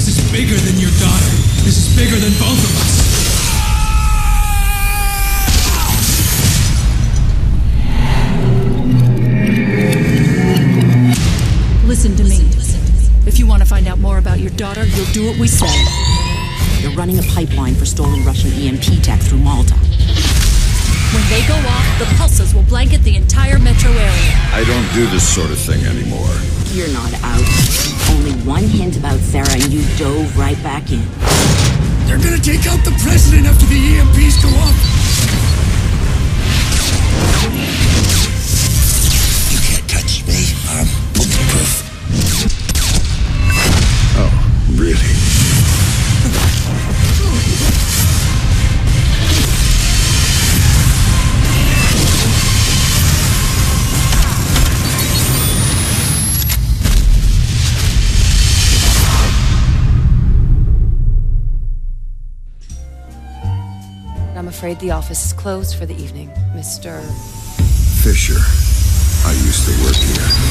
This is bigger than your daughter. This is bigger than both of us. Listen to me. If you want to find out more about your daughter, you'll do what we say. You're running a pipeline for stolen Russian EMP tech through Malta. When they go off, the pulses will blanket the entire metro area. I don't do this sort of thing anymore. You're not out. Only one hint about Sarah and you dove right back in. They're gonna take out the president after the EMPs go off. You can't touch me. I'm bulletproof. Oh, really? I'm afraid the office is closed for the evening, Mr. Fisher. I used to work here.